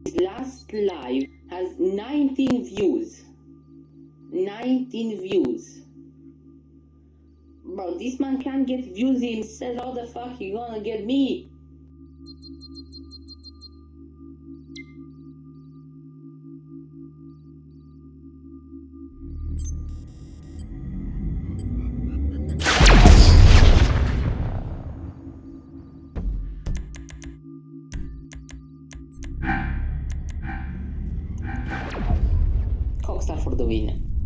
last live has 19 views. 19 views. Bro, this man can't get views himself. How the fuck he gonna get me? Cockstar for the win.